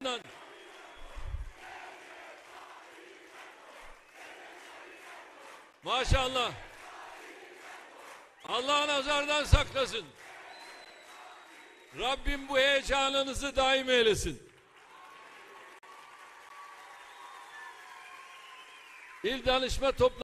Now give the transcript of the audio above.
Maşallah. Allah nazardan saklasın. Rabbim bu heyecanınızı daim eylesin. İl danışma toplantısı